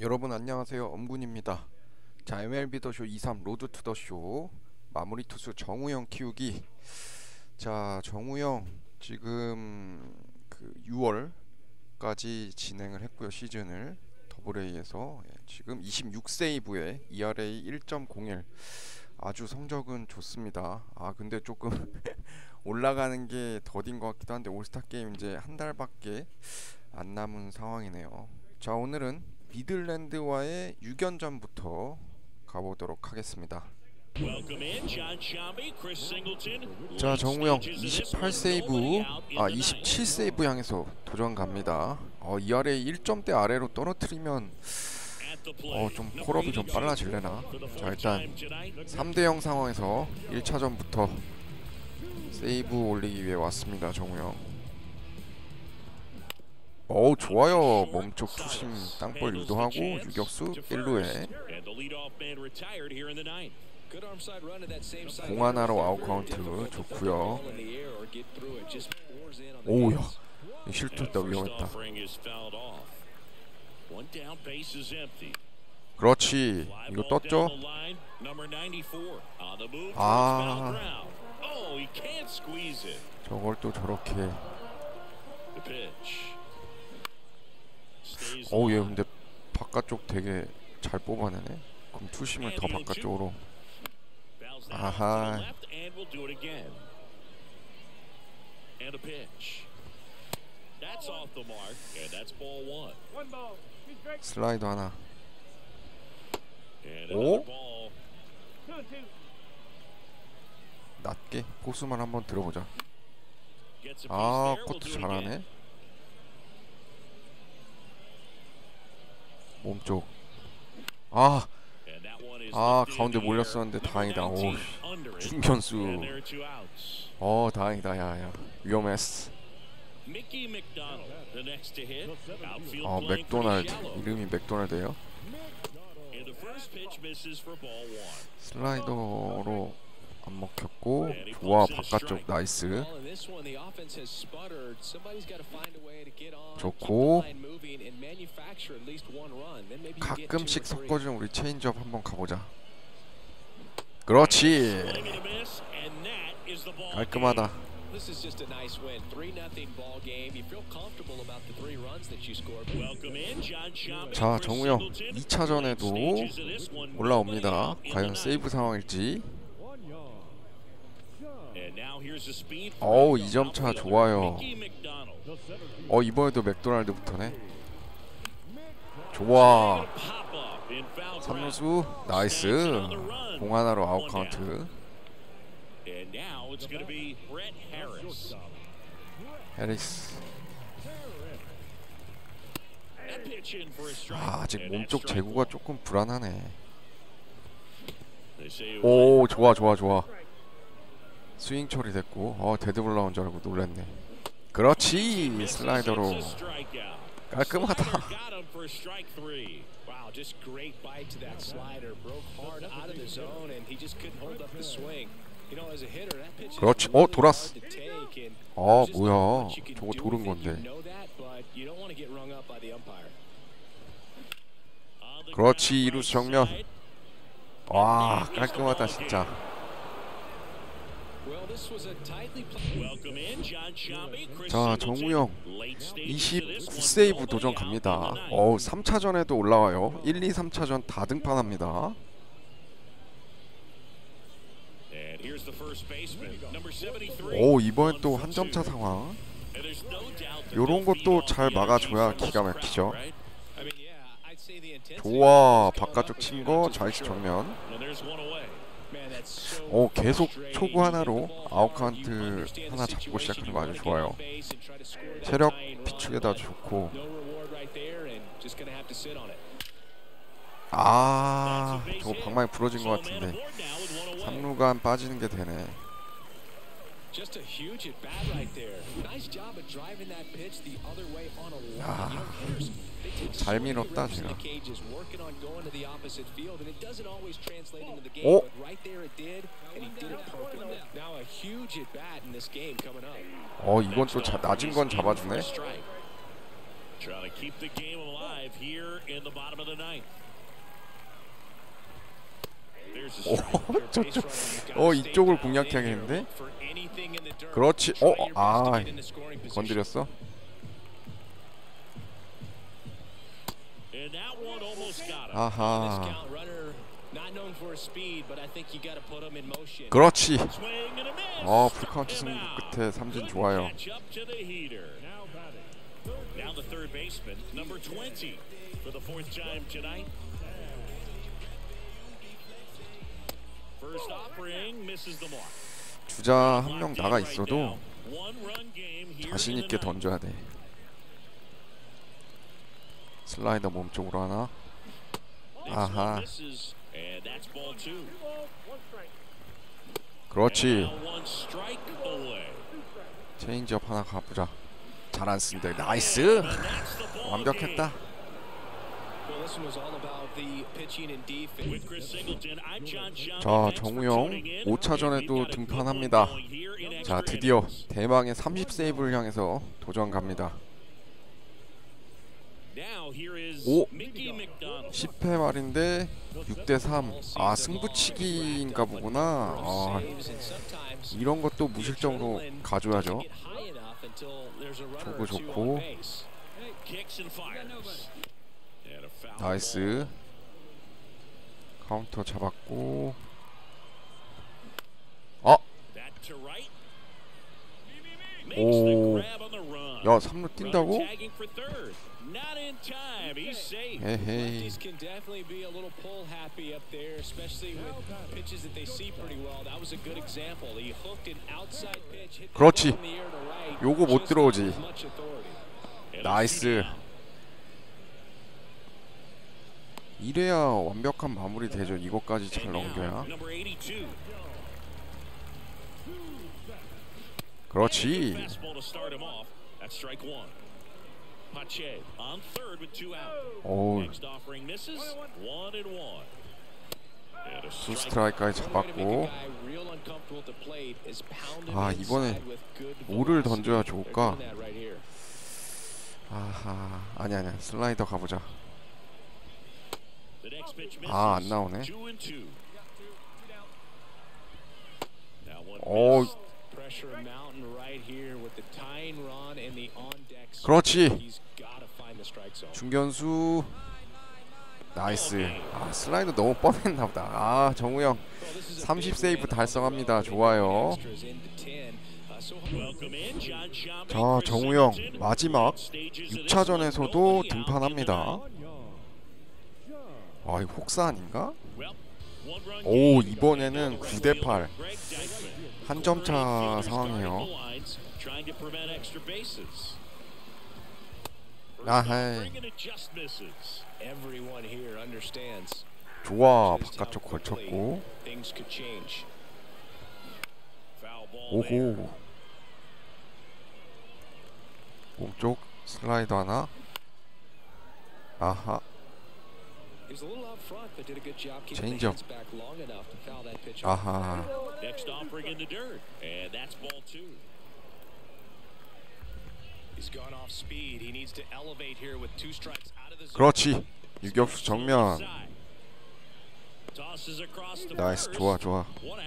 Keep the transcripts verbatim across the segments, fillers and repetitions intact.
여러분 안녕하세요, 엄군입니다. 자, 엠엘비 더쇼 이십삼 로드 투 더쇼 마무리 투수 정우영 키우기. 자, 정우영 지금 그 유월까지 진행을 했고요, 시즌을 더블에이에서. 예, 지금 이십육 세이브에 이알에이 일 점 공일, 아주 성적은 좋습니다. 아 근데 조금 올라가는 게 더딘 것 같기도 한데, 올스타 게임 이제 한 달밖에 안 남은 상황이네요. 자, 오늘은 미들랜드와의 육 연전부터 가보도록 하겠습니다. 자, 정우영 이십팔 세이브, 아 이십칠 세이브 향해서 도전 갑니다. 어, 이알에이 일 점대 아래로 떨어뜨리면 어, 좀 콜업이 좀 빨라질래나. 자, 일단 삼 대 영 상황에서 일 차전부터 세이브 올리기 위해 왔습니다, 정우영. 어우, 좋아요. 몸쪽 투심 땅볼 유도하고 유격수 일 루에 공하나로 아웃 카운트 좋고요. 오우야, 실투했다. 위험했다. 그렇지, 이거 떴죠? 아, 저걸 또 저렇게. 어우, 얘 근데 바깥쪽 되게 잘 뽑아내네. 그럼 투심을 더 바깥쪽으로. 아하. 슬라이드 하나. 오? 낮게 포수만 한번 들어보자. 아, 코트 잘하네. 몸쪽. 아, 아 가운데 몰렸었는데 다행이다. 오, 중견수. 어, 다행이다. 야야, 위험했어. 어, 맥도날드. 이름이 맥도날드예요. 슬라이더로 안 먹혔고, 좋아. 바깥쪽 나이스. 좋고, 가끔씩 섞어주는 우리 체인지업 한번 가보자. 그렇지, 깔끔하다. 자, 정우영 이 차전에도 올라옵니다. 과연 세이브 상황일지. 어우, 이 점 차 좋아요. 어, 이번에도 맥도날드부터네. 좋아. 삼 루수 나이스. 공 하나로 아웃 카운트. 해리스. 아, 아직 몸쪽 제구가 조금 불안하네. 오, 좋아 좋아 좋아. 스윙 처리됐고, 어, 데드볼 나온 줄 알고 놀랐네. 그렇지, 슬라이더로 깔끔하다. 그렇지. 어, 돌았어. 어, 뭐야, 저거 도른 건데. 그렇지, 이루수 정면. 와, 깔끔하다 진짜. 자, 정우영 이십구 세이브 도전 갑니다. 어우, 삼 차전에도 올라와요. 일, 이, 삼 차전 다 등판합니다. 오, 이번엔 또 한 점 차 상황. 요런 것도 잘 막아줘야 기가 막히죠. 좋아, 바깥쪽 친 거 좌익수 정면. 오, 계속 초구 하나로 아웃 카운트 하나 잡고 시작하는 거 아주 좋아요. 체력 비축에다 좋고. 아, 저거 방망이 부러진 것 같은데 삼 루간 빠지는 게 되네. 야, 잘 밀었다 제가. 오? 어, 이건 또 자, 낮은 건 잡아주네. Trying to keep the game alive here in the bottom of the ninth. 오, 저쪽, 어 이쪽을 공략해야겠는데? 그렇지. 어, 아, 건드렸어. 아하. 그렇지. 어, 풀카운트 승부 끝에 삼진 좋아요. 주자 한 명 나가 있어도 자신 있게 던져야 돼. 슬라이더 몸쪽으로 하나. 아하. 그렇지. 체인지업 하나 가보자. 잘 안 쓴데. 나이스. 완벽했다. 자, 정우영 오 차전에도 등판합니다. 자, 드디어 대망의 삼십 세이브를 향해서 도전 갑니다. 오! 십 회 말인데 육 대 삼. 아, 승부치기인가 보구나. 아, 이런 것도 무실점으로 가져야죠. 초구 좋고. 나이스. 카운터 잡았고. 어? 오. 야, 삼 루 뛴다고? 에헤이. 그렇지. 요거 못 들어오지. 나이스. 이래야 완벽한 마무리 되죠. 이거까지 잘 넘겨야. 그렇지. 오. 두 스트라이크까지 잡았고. 아, 이번에 뭐를 던져야 좋을까? 아하, 아니 아니야. 슬라이더 가보자. 아, 안 나오네. 오. 그렇지. 중견수. 나이스. 아, 슬라이더 너무 뻔했나 보다. 아, 정우영 삼십 세이브 달성합니다. 좋아요. 자, 정우영 마지막 육 차전에서도 등판합니다. 아, 이거 혹사 아닌가? 오, 이번에는 구 대 팔. 한 점 차 상황이에요. 아하이. 좋아, 바깥쪽 걸쳤고. 오호. 몸쪽 슬라이더 하나. 아하. 체인지업. 아하. 그렇지. 유격수 정면. 나이스. 좋아 좋아.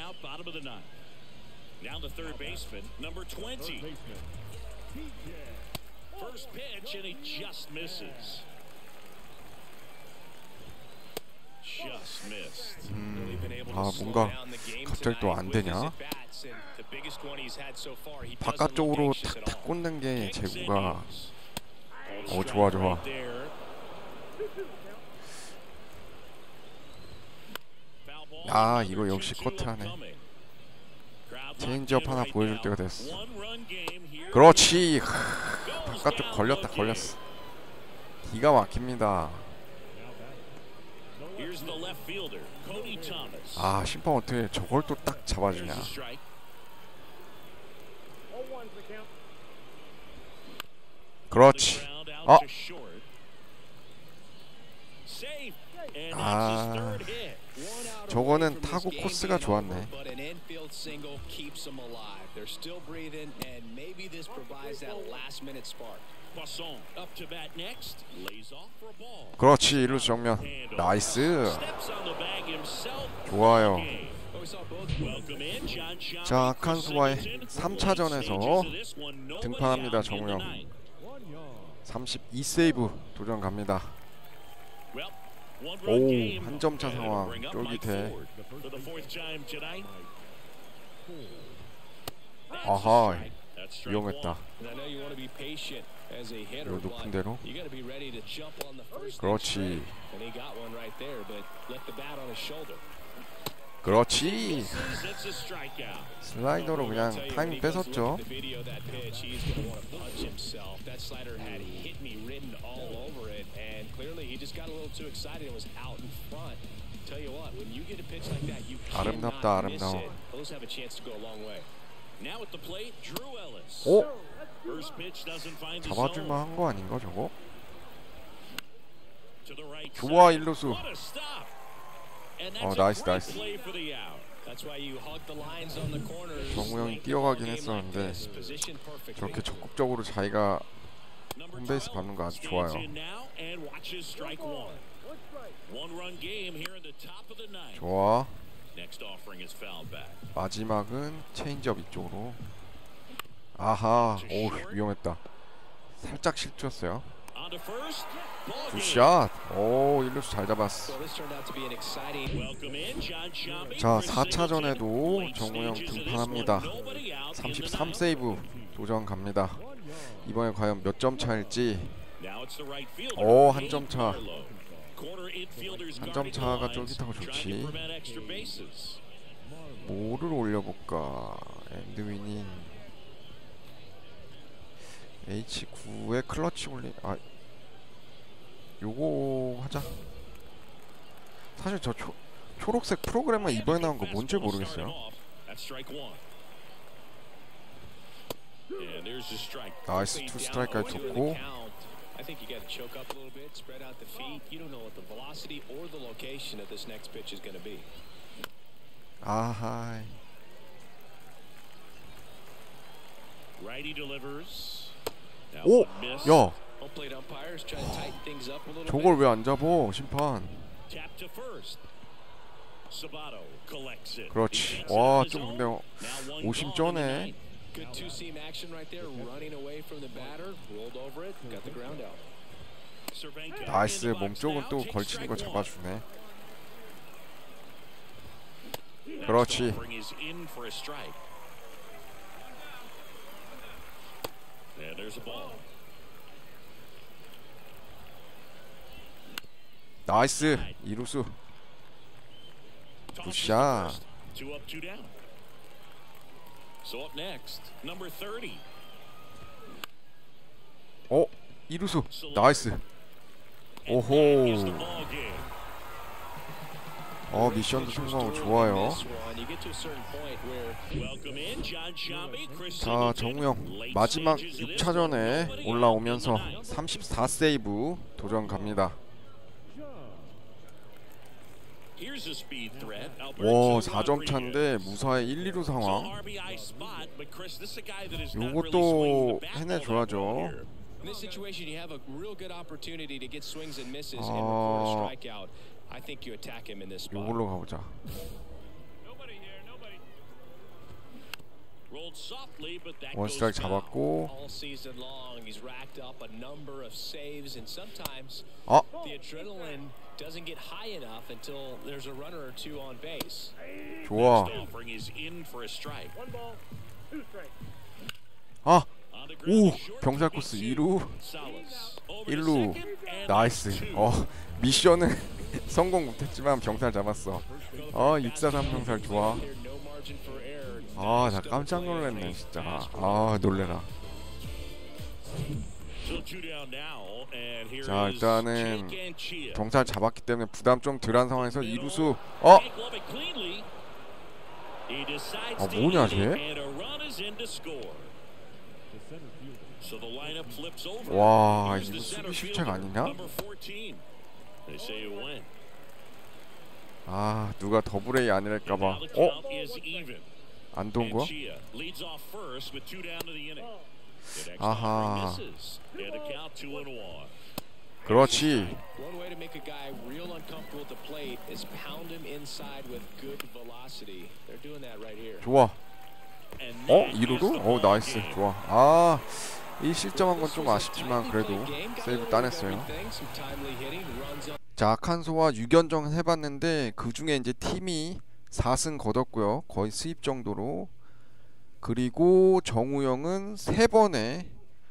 음, 아, 뭔가 갑자기 또 안 되냐? 바깥쪽으로 탁탁 꽂는 게 제구가. 오, 좋아 좋아. 아, 이거 역시 커트하네. 체인지업 하나 보여줄 때가 됐어. 그렇지. 바깥쪽 걸렸다 걸렸어. 기가 막힙니다. 아, 심판 어떻게 저걸 또 딱 잡아주냐. 그렇지. 아, 아, 저거는 타구 코스가 좋았네. Poisson up to bat next. Lays off for a ball. 그렇지. 일루수 정면. 나이스. Steps on the bag himself. 좋아요. Welcome in, John Shammy. 자, 아칸수와의 삼 차전에서 등판합니다. 정우영. 삼십이 세이브 도전 갑니다. 오, 한 점 차 상황. 쫄깃해. 아하, 위험했다. 이거 높은 대로. 그렇지. 그렇지. 슬라이더로 그냥 타이밍 뺏었죠. 아름답다, 아름다워. 오? 잡아줄만 한 거 아닌가 저거? 좋아, 일루수. 어, 나이스, 나이스. 정우영이 뛰어가긴 했었는데 저렇게 적극적으로 자기가 홈베이스 밟는 거 아주 좋아요. 좋아. 마지막은 체인지업 이쪽으로. 아하, 오, 위험했다. 살짝 실수였어요. 굿샷. 오, 일루수 잘 잡았어. 자, 사 차전에도 정우영 등판합니다. 삼십삼 세이브 도전 갑니다. 이번에 과연 몇 점 차일지. 오, 한 점 차. 한 점 차가 쫄깃하고 좋지. 뭐를 올려볼까? 엔드윈이 에이치 구에 클러치 올리. 아, 요거 하자. 사실 저 초, 초록색 프로그램만 이번에 나온 거 뭔지 모르겠어요. 나이스. 투 스트라이크까지 좋고. 아하. 오! 야! 저걸 왜 안 잡어, 심판. 그렇지. 와, 좀 근데 오심 쩌네. 나이스. 몸쪽은 또 걸치는 거 잡아주네. 그렇지. 나이스. 이루수. 굿샷. 어? 이루수. 나이스. 오호. 어, 미션도 성공하고 좋아요. 자, 정우영 마지막 육 차전에 올라오면서 삼십사 세이브 도전 갑니다. 와, 사 점 차인데 무사히 일, 이루 상황. 요것도 해내줘야죠. 아, 요걸로 가보자. 원스트라이크 잡았고. 아! 좋아. 아! 오! 병살 코스 이 루. 일 루. 나이스. 어, 미션은 성공 못했지만 병살 잡았어. 어, 육사삼 병살 좋아. 아, 나 깜짝 놀랐네 진짜. 아, 놀래라. 자, 일단은 병살 잡았기 때문에 부담 좀 덜한 상황에서 이루수. 어? 아, 뭐냐 쟤? 와, 이거 수비 실책 아니냐? 아, 누가 더블A 아니랄까봐. 어? 안 도운 거야? 아하. misses. And the count two and one. 그렇지. One way to make a guy real uncomfortable at the plate is pound him inside with good velocity. They're doing that right here. 좋아. And 어? that 이 루도? is the 어 ball 나이스. game. 좋아. 아, 일 실점한 건 좀 아쉽지만 그래도 세이브 따냈어요. Some timely hitting, runs up. 자, 아칸소와 육 연전 해봤는데 그 중에 이제 팀이 사 승 거뒀고요. 거의 스윕 정도로. 그리고 정우영은 세 번의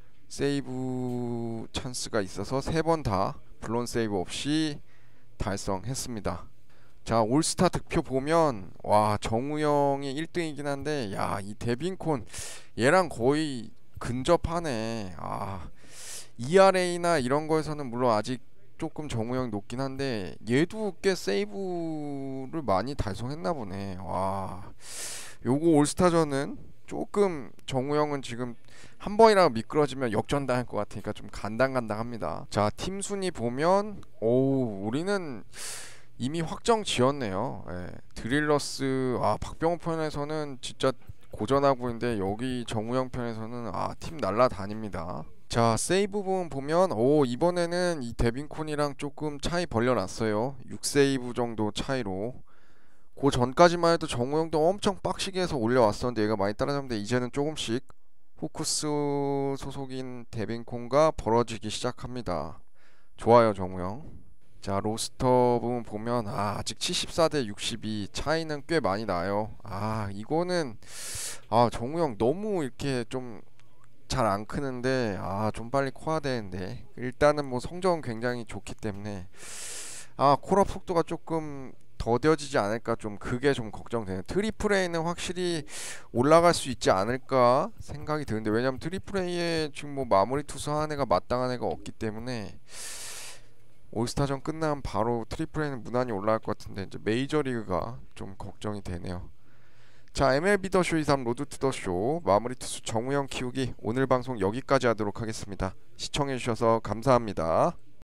세이브 찬스가 있어서 세 번 다 블론 세이브 없이 달성했습니다. 자, 올스타 득표 보면 와, 정우영이 일 등이긴 한데 야, 이 데빈콘 얘랑 거의 근접하네. 아, 이알에이나 이런 거에서는 물론 아직 조금 정우영이 높긴 한데 얘도 꽤 세이브를 많이 달성했나 보네. 와, 요거 올스타전은 조금 정우영은 지금 한 번이라도 미끄러지면 역전당할 것 같으니까 좀 간당간당합니다. 자, 팀 순위 보면 오, 우리는 이미 확정 지었네요. 예, 드릴러스, 아, 박병호 편에서는 진짜 고전하고 있는데 여기 정우영 편에서는 아, 팀 날라다닙니다. 자, 세이브 부분 보면 오, 이번에는 이 데빈콘이랑 조금 차이 벌려놨어요. 육 세이브 정도 차이로. 그 전까지만 해도 정우영도 엄청 빡시게 해서 올려왔었는데 얘가 많이 따라잡는데 이제는 조금씩 호쿠스 소속인 데빈콘과 벌어지기 시작합니다. 좋아요, 정우영. 자, 로스터 부분 보면 아, 아직 칠십사 대 육십이 차이는 꽤 많이 나요. 아, 이거는 아, 정우영 너무 이렇게 좀 잘 안 크는데 아, 좀 빨리 커야 되는데 일단은 뭐 성적은 굉장히 좋기 때문에 아, 콜업 속도가 조금 더뎌지지 않을까, 좀 그게 좀 걱정되네요. 트리플 A는 확실히 올라갈 수 있지 않을까 생각이 드는데 왜냐면 트리플 A에 지금 뭐 마무리 투수 한 애가 마땅한 애가 없기 때문에 올스타전 끝나면 바로 트리플 A는 무난히 올라갈 것 같은데 이제 메이저리그가 좀 걱정이 되네요. 자, 엠엘비 더쇼 이삼 로드 투 더쇼 마무리 투수 정우영 키우기 오늘 방송 여기까지 하도록 하겠습니다. 시청해주셔서 감사합니다.